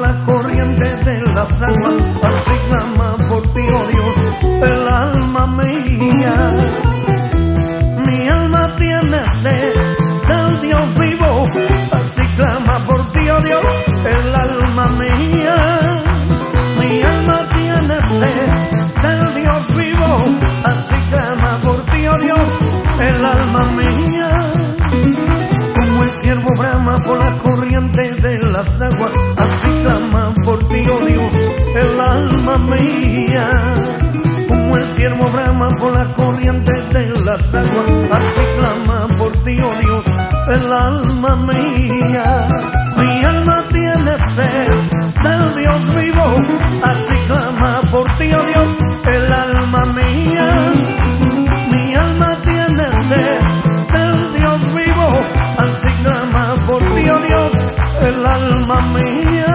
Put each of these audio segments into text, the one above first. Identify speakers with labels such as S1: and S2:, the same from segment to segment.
S1: la corriente de las aguas, así clama por ti, oh Dios, el alma mía. Mi alma tiene sed del Dios vivo, así clama por ti, oh Dios, el alma mía. Mi alma tiene sed del Dios vivo, así clama por ti, oh Dios, el alma mía. Como el ciervo brama por la corriente de las aguas, así clama por ti, oh Dios, el alma mía. Como el ciervo brama por la corriente de las aguas, así clama por ti, oh Dios, el alma mía. Mi alma tiene sed del Dios vivo, así clama por ti, oh Dios, el alma mía. Mi alma tiene sed del Dios vivo, así clama por ti, oh Dios, el alma mía.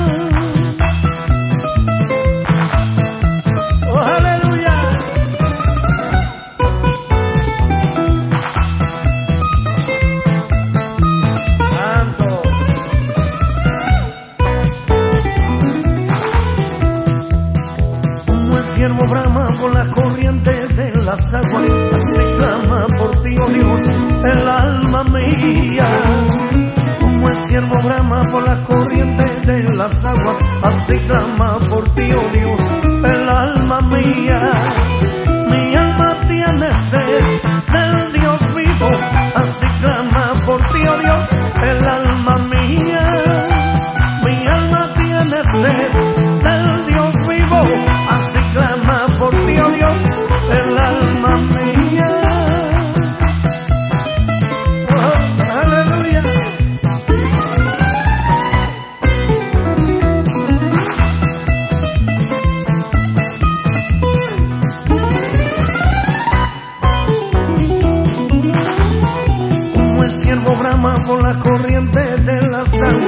S1: Oh, aleluya. Santo. Como el ciervo brama por la corriente de las aguas, así clama por ti, oh Dios, el alma mía. Como el ciervo brama por la corriente de las aguas, así clama por ti, oh Dios, el alma mía. Mi alma tiene sed del Dios vivo, así clama por ti, oh Dios, el alma mía. Mi alma tiene sed del Dios vivo, así clama por ti, oh Dios, el alma mía. Oh, aleluya. Como el ciervo brama por la corriente de las aguas,